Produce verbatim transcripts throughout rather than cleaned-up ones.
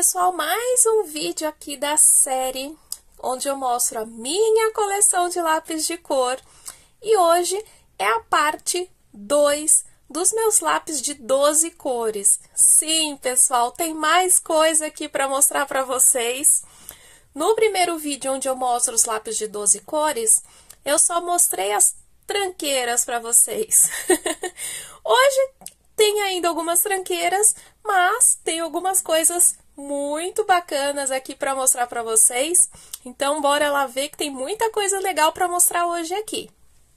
pessoal, mais um vídeo aqui da série onde eu mostro a minha coleção de lápis de cor. E hoje é a parte dois dos meus lápis de doze cores. Sim, pessoal, tem mais coisa aqui para mostrar para vocês. No primeiro vídeo onde eu mostro os lápis de doze cores, eu só mostrei as tranqueiras para vocês. Hoje tem ainda algumas tranqueiras, mas tem algumas coisas muito bacanas aqui para mostrar para vocês. Então, bora lá ver que tem muita coisa legal para mostrar hoje aqui.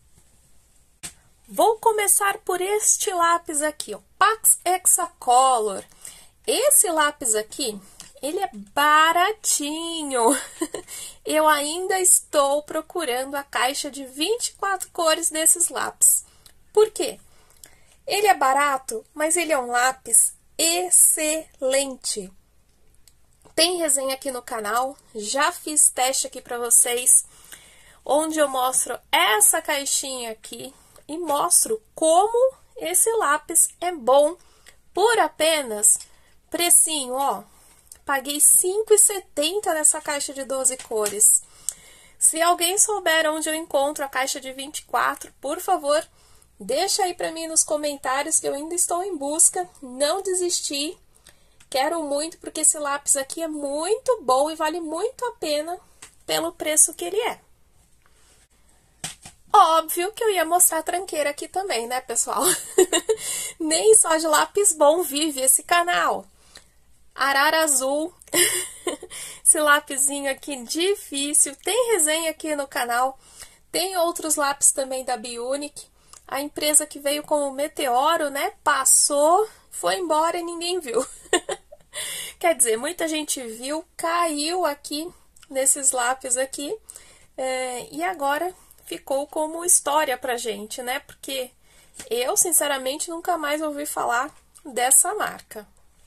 Vou começar por este lápis aqui, o Pax Hexacolor. Esse lápis aqui, ele é baratinho. Eu ainda estou procurando a caixa de vinte e quatro cores desses lápis. Por quê? Ele é barato, mas ele é um lápis excelente. Tem resenha aqui no canal, já fiz teste aqui para vocês, onde eu mostro essa caixinha aqui e mostro como esse lápis é bom por apenas precinho, ó. Paguei cinco reais e setenta centavos nessa caixa de doze cores. Se alguém souber onde eu encontro a caixa de vinte e quatro, por favor, deixa aí para mim nos comentários que eu ainda estou em busca, não desisti. Quero muito porque esse lápis aqui é muito bom e vale muito a pena pelo preço que ele é. Óbvio que eu ia mostrar a tranqueira aqui também, né, pessoal? Nem só de lápis bom vive esse canal. Arara azul, esse lapisinho aqui difícil, tem resenha aqui no canal, tem outros lápis também da Bionic. A empresa que veio com o Meteoro, né, passou, foi embora e ninguém viu. Quer dizer, muita gente viu, caiu aqui nesses lápis aqui, é, e agora ficou como história pra gente, né, porque eu, sinceramente, nunca mais ouvi falar dessa marca.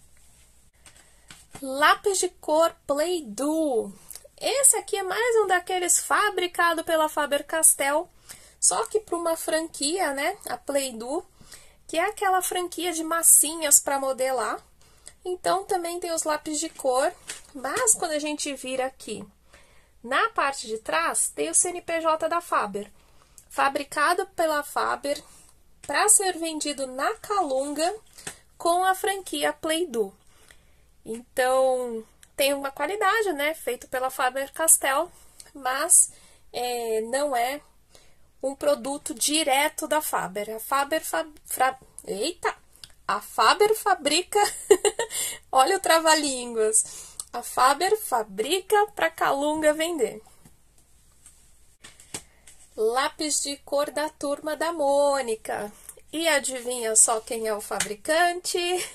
Lápis de cor Play-Doh. Esse aqui é mais um daqueles fabricado pela Faber-Castell, só que para uma franquia, né, a Play-Doh, que é aquela franquia de massinhas para modelar. Então, também tem os lápis de cor, mas quando a gente vira aqui, na parte de trás, tem o C N P J da Faber, fabricado pela Faber para ser vendido na Calunga com a franquia Play-Doh. Então, tem uma qualidade, né, feito pela Faber-Castell, mas é, não é um produto direto da Faber. A Faber, fa fra Eita! A Faber fabrica, olha o trava-línguas, a Faber fabrica para Calunga vender. Lápis de cor da Turma da Mônica. E adivinha só quem é o fabricante?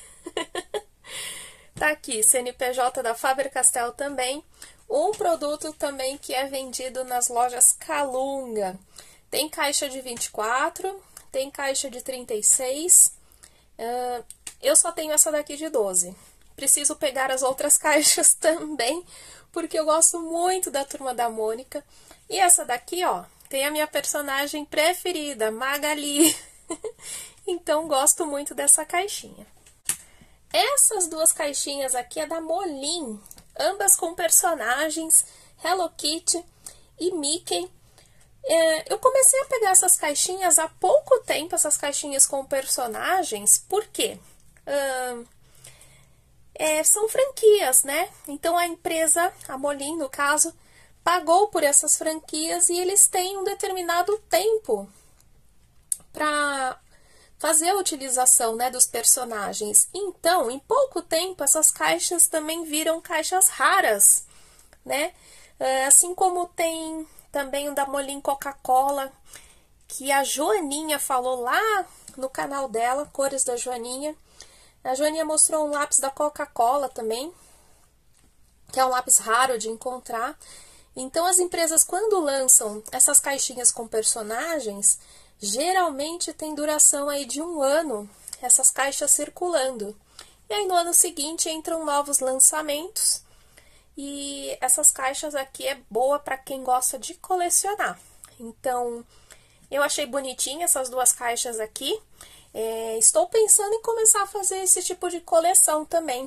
Tá aqui, C N P J da Faber-Castell também, um produto também que é vendido nas lojas Calunga. Tem caixa de vinte e quatro, tem caixa de trinta e seis, uh, eu só tenho essa daqui de doze. Preciso pegar as outras caixas também, porque eu gosto muito da Turma da Mônica. E essa daqui, ó, tem a minha personagem preferida, Magali. Então, gosto muito dessa caixinha. Essas duas caixinhas aqui é da Molin, ambas com personagens Hello Kitty e Mickey. É, eu comecei a pegar essas caixinhas há pouco tempo, essas caixinhas com personagens, por quê? Uh, é, são franquias, né? Então, a empresa, a Molin, no caso, pagou por essas franquias e eles têm um determinado tempo para fazer a utilização, né, dos personagens. Então, em pouco tempo, essas caixas também viram caixas raras, né? Assim como tem também o da Molin Coca-Cola, que a Joaninha falou lá no canal dela, Cores da Joaninha. A Joaninha mostrou um lápis da Coca-Cola também, que é um lápis raro de encontrar. Então, as empresas, quando lançam essas caixinhas com personagens, geralmente tem duração aí de um ano, essas caixas circulando. E aí no ano seguinte entram novos lançamentos. E essas caixas aqui é boa para quem gosta de colecionar. Então, eu achei bonitinha essas duas caixas aqui. É, estou pensando em começar a fazer esse tipo de coleção também.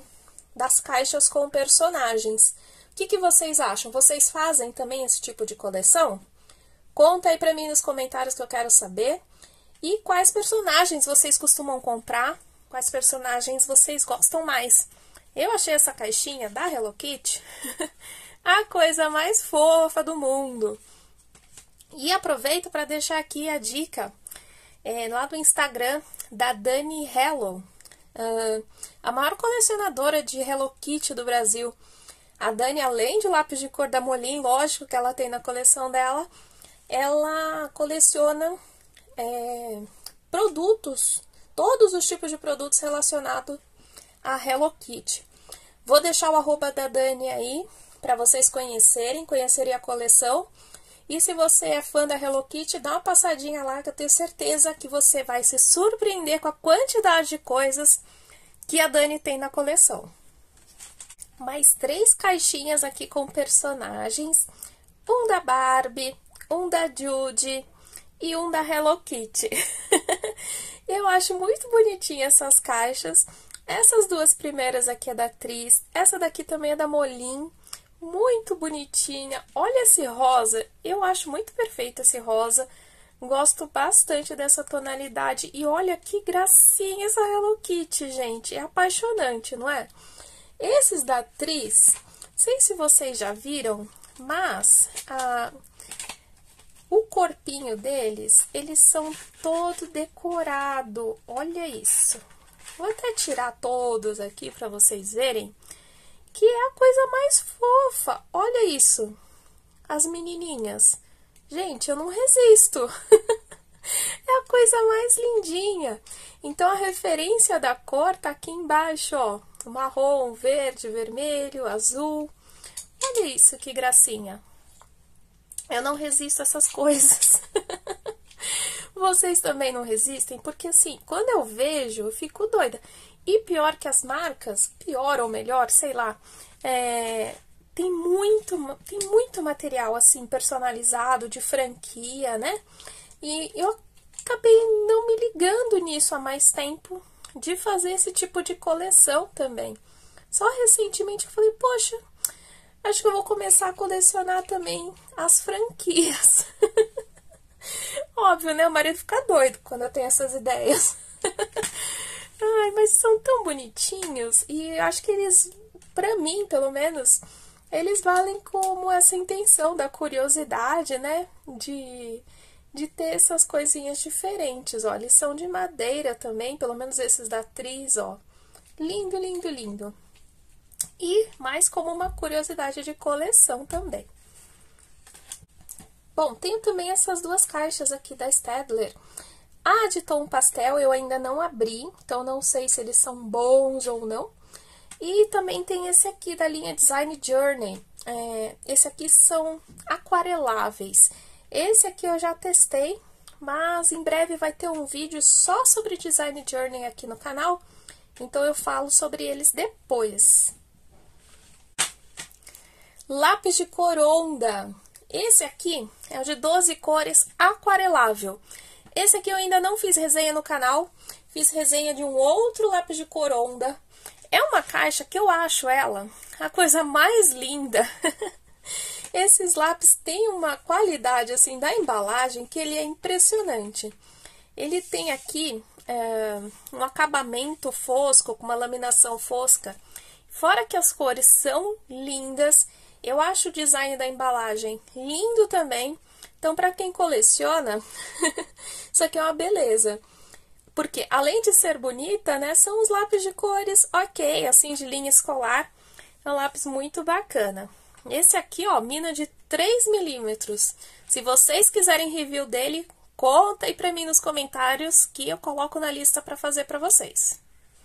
das caixas com personagens. O que, que vocês acham? Vocês fazem também esse tipo de coleção? Conta aí pra mim nos comentários que eu quero saber. E quais personagens vocês costumam comprar? Quais personagens vocês gostam mais? Eu achei essa caixinha da Hello Kitty a coisa mais fofa do mundo. E aproveito para deixar aqui a dica é, lá do Instagram da Dani Hello, uh, a maior colecionadora de Hello Kitty do Brasil. A Dani, além de lápis de cor da Molin, lógico que ela tem na coleção dela, ela coleciona é, produtos, todos os tipos de produtos relacionados a Hello Kitty. Vou deixar o arroba da Dani aí, para vocês conhecerem, conhecerem a coleção. E se você é fã da Hello Kitty, dá uma passadinha lá, que eu tenho certeza que você vai se surpreender com a quantidade de coisas que a Dani tem na coleção. Mais três caixinhas aqui com personagens, um da Barbie, um da Judy e um da Hello Kitty. Eu acho muito bonitinha essas caixas. Essas duas primeiras aqui é da Tris, essa daqui também é da Molin, muito bonitinha. Olha esse rosa, eu acho muito perfeito esse rosa, gosto bastante dessa tonalidade. E olha que gracinha essa Hello Kitty, gente, é apaixonante, não é? Esses da Tris, não sei se vocês já viram, mas a, o corpinho deles, eles são todo decorado, olha isso. Vou até tirar todos aqui para vocês verem, que é a coisa mais fofa. Olha isso, as menininhas. Gente, eu não resisto. É a coisa mais lindinha. Então, a referência da cor tá aqui embaixo, ó. Marrom, verde, vermelho, azul. Olha isso, que gracinha. Eu não resisto a essas coisas. Vocês também não resistem? Porque, assim, quando eu vejo, eu fico doida. E pior que as marcas, pior ou melhor, sei lá, é, tem, muito, tem muito material, assim, personalizado, de franquia, né? E eu acabei não me ligando nisso há mais tempo, de fazer esse tipo de coleção também. Só recentemente eu falei, poxa, acho que eu vou começar a colecionar também as franquias. Óbvio, né? O marido fica doido quando eu tenho essas ideias. Ai, mas são tão bonitinhos e acho que eles, pra mim, pelo menos, eles valem como essa intenção da curiosidade, né? De, de ter essas coisinhas diferentes, ó. Eles são de madeira também, pelo menos esses da Tris, ó. Lindo, lindo, lindo. E mais como uma curiosidade de coleção também. Bom, tenho também essas duas caixas aqui da Staedtler. A de tom pastel eu ainda não abri, então não sei se eles são bons ou não. E também tem esse aqui da linha Design Journey. É, esse aqui são aquareláveis. Esse aqui eu já testei, mas em breve vai ter um vídeo só sobre Design Journey aqui no canal. Então eu falo sobre eles depois. Lápis de cor onda. Esse aqui é o de doze cores aquarelável. Esse aqui eu ainda não fiz resenha no canal, fiz resenha de um outro lápis de cor onda. É uma caixa que eu acho ela a coisa mais linda. Esses lápis têm uma qualidade assim da embalagem que ele é impressionante. Ele tem aqui é, um acabamento fosco, com uma laminação fosca. Fora que as cores são lindas, eu acho o design da embalagem lindo também. Então, para quem coleciona, isso aqui é uma beleza. Porque, além de ser bonita, né, são os lápis de cores ok, assim, de linha escolar. É um lápis muito bacana. Esse aqui, ó, mina de três milímetros. Se vocês quiserem review dele, conta aí pra mim nos comentários que eu coloco na lista para fazer para vocês.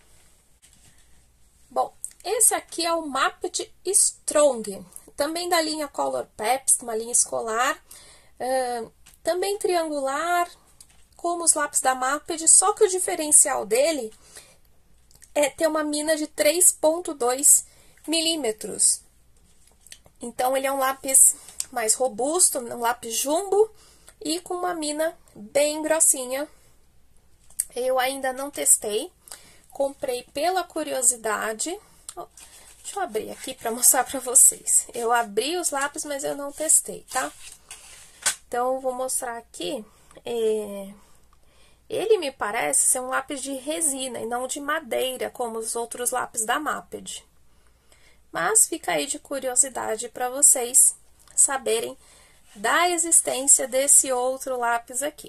Bom, esse aqui é o Maped Strong. Também da linha Color Peps, uma linha escolar, uh, também triangular, como os lápis da Maped, só que o diferencial dele é ter uma mina de três ponto dois milímetros. Então, ele é um lápis mais robusto, um lápis jumbo e com uma mina bem grossinha. Eu ainda não testei, comprei pela curiosidade. Deixa eu abrir aqui para mostrar para vocês. Eu abri os lápis, mas eu não testei, tá? Então, eu vou mostrar aqui. É... Ele me parece ser um lápis de resina e não de madeira, como os outros lápis da Maped. Mas fica aí de curiosidade para vocês saberem da existência desse outro lápis aqui.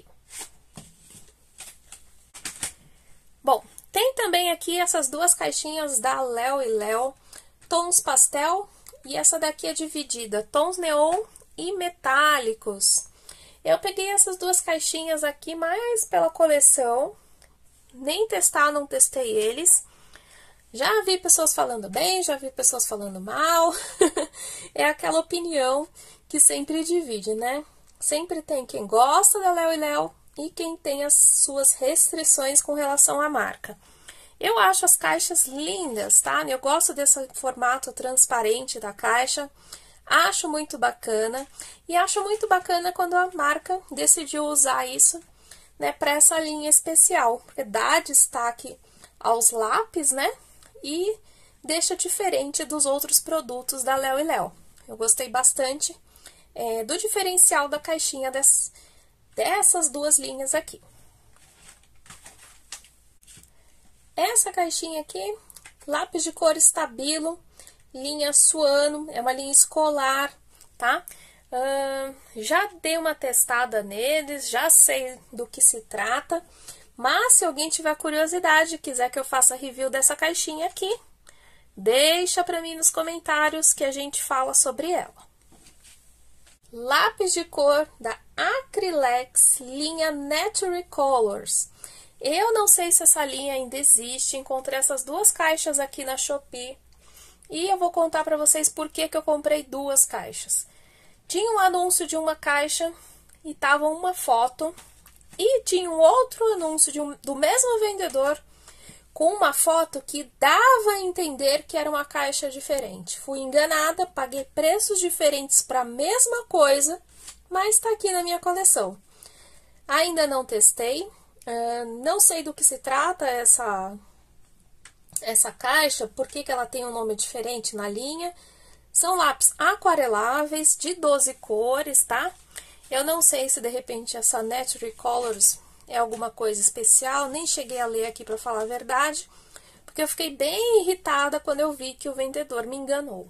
Bom, tem também aqui essas duas caixinhas da Léo e Léo, tons pastel, e essa daqui é dividida, tons neon e metálicos. Eu peguei essas duas caixinhas aqui mais pela coleção, nem testar, não testei eles. Já vi pessoas falando bem, já vi pessoas falando mal, é aquela opinião que sempre divide, né? Sempre tem quem gosta da Léo e Léo e quem tem as suas restrições com relação à marca. Eu acho as caixas lindas, tá? Eu gosto desse formato transparente da caixa, acho muito bacana. E acho muito bacana quando a marca decidiu usar isso, né, para essa linha especial, porque dá destaque aos lápis, né? E deixa diferente dos outros produtos da Léo e Léo. Eu gostei bastante é, do diferencial da caixinha des, dessas duas linhas aqui. Essa caixinha aqui, lápis de cor estabilo, linha Suano, é uma linha escolar, tá? Uh, já dei uma testada neles, já sei do que se trata, mas se alguém tiver curiosidade, quiser que eu faça review dessa caixinha aqui, deixa pra mim nos comentários que a gente fala sobre ela. Lápis de cor da Acrylex, linha Nature Colors. Eu não sei se essa linha ainda existe, encontrei essas duas caixas aqui na Shopee e eu vou contar pra vocês por que que eu comprei duas caixas. Tinha um anúncio de uma caixa e tava uma foto e tinha um outro anúncio de um, do mesmo vendedor com uma foto que dava a entender que era uma caixa diferente. Fui enganada, paguei preços diferentes para a mesma coisa, mas está aqui na minha coleção. Ainda não testei, uh, não sei do que se trata essa, essa caixa, por que que ela tem um nome diferente na linha. São lápis aquareláveis de doze cores, tá? Eu não sei se de repente essa Nature Colors é alguma coisa especial, nem cheguei a ler aqui para falar a verdade, porque eu fiquei bem irritada quando eu vi que o vendedor me enganou.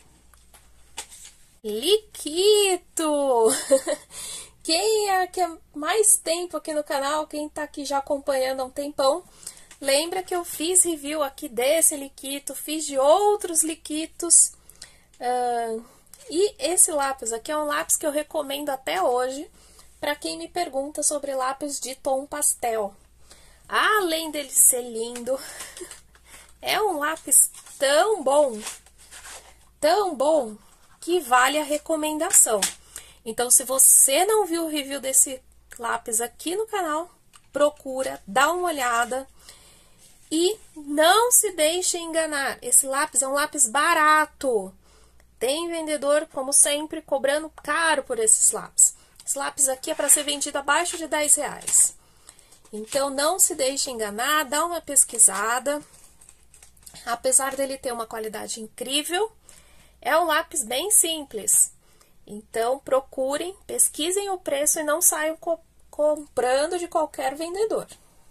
Liquito! Quem é que há mais tempo aqui no canal, quem tá aqui já acompanhando há um tempão, lembra que eu fiz review aqui desse liquito, fiz de outros liquitos, uh, e esse lápis aqui é um lápis que eu recomendo até hoje, para quem me pergunta sobre lápis de tom pastel. Além dele ser lindo, é um lápis tão bom, tão bom, que vale a recomendação. Então, se você não viu o review desse lápis aqui no canal, procura, dá uma olhada e não se deixe enganar. Esse lápis é um lápis barato. Tem vendedor, como sempre, cobrando caro por esses lápis. Esse lápis aqui é para ser vendido abaixo de dez reais. Então, não se deixe enganar, dá uma pesquisada. Apesar dele ter uma qualidade incrível, é um lápis bem simples. Então, procurem, pesquisem o preço e não saiam co comprando de qualquer vendedor.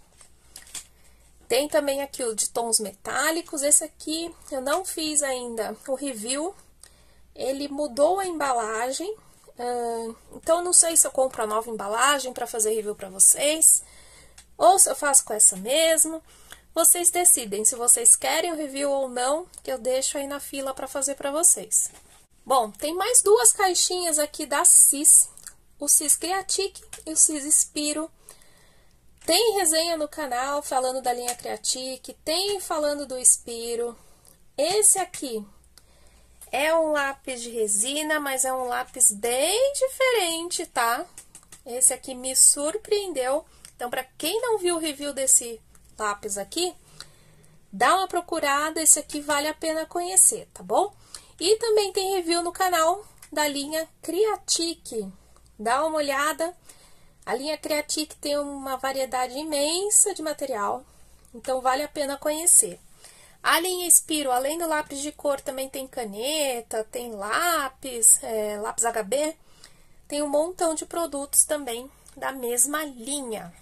Tem também aqui o de tons metálicos. Esse aqui eu não fiz ainda o review. Ele mudou a embalagem. Uh, então, não sei se eu compro a nova embalagem para fazer review para vocês, ou se eu faço com essa mesmo. Vocês decidem se vocês querem o review ou não, que eu deixo aí na fila para fazer para vocês. Bom, tem mais duas caixinhas aqui da Cis, o Cis Creatic e o Cis Spiro. Tem resenha no canal falando da linha Creatic, tem falando do Spiro. Esse aqui é um lápis de resina, mas é um lápis bem diferente, tá? Esse aqui me surpreendeu. Então, para quem não viu o review desse lápis aqui, dá uma procurada, esse aqui vale a pena conhecer, tá bom? E também tem review no canal da linha Creatic. Dá uma olhada. A linha Creatic tem uma variedade imensa de material, então vale a pena conhecer. A linha Inspiro, além do lápis de cor, também tem caneta, tem lápis, é, lápis H B. Tem um montão de produtos também da mesma linha.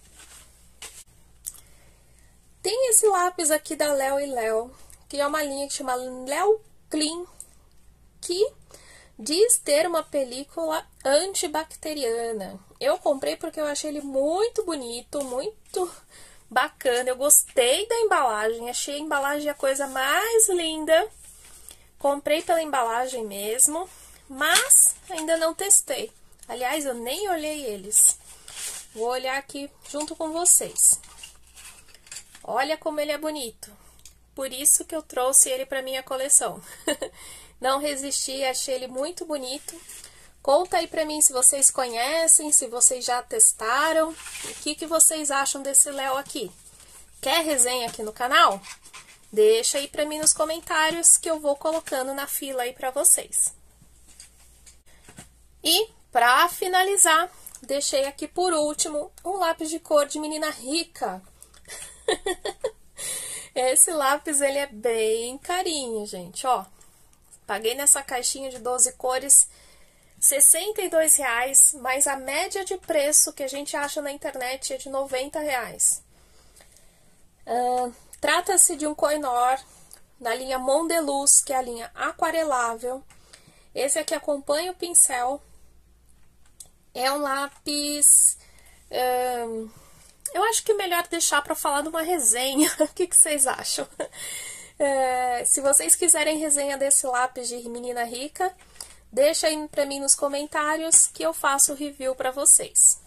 Tem esse lápis aqui da Léo e Léo, que é uma linha que chama Léo Clean, que diz ter uma película antibacteriana. Eu comprei porque eu achei ele muito bonito, muito bacana. Eu gostei da embalagem, achei a embalagem a coisa mais linda. Comprei pela embalagem mesmo, mas ainda não testei. Aliás, eu nem olhei eles. Vou olhar aqui junto com vocês. Olha como ele é bonito. Por isso que eu trouxe ele para minha coleção. Não resisti, achei ele muito bonito. Conta aí pra mim se vocês conhecem, se vocês já testaram. O que, que vocês acham desse Léo aqui? Quer resenha aqui no canal? Deixa aí pra mim nos comentários que eu vou colocando na fila aí pra vocês. E pra finalizar, deixei aqui por último um lápis de cor de menina rica. Esse lápis ele é bem carinho, gente, ó. Paguei nessa caixinha de doze cores sessenta e dois reais, mas a média de preço que a gente acha na internet é de noventa reais. Uh, Trata-se de um Koh-i-Noor na linha Mondeluz, que é a linha aquarelável. Esse aqui acompanha o pincel. É um lápis... Uh, eu acho que é melhor deixar para falar numa resenha. O que, que vocês acham? Uh, se vocês quiserem resenha desse lápis de menina rica, deixa aí pra mim nos comentários que eu faço o review pra vocês.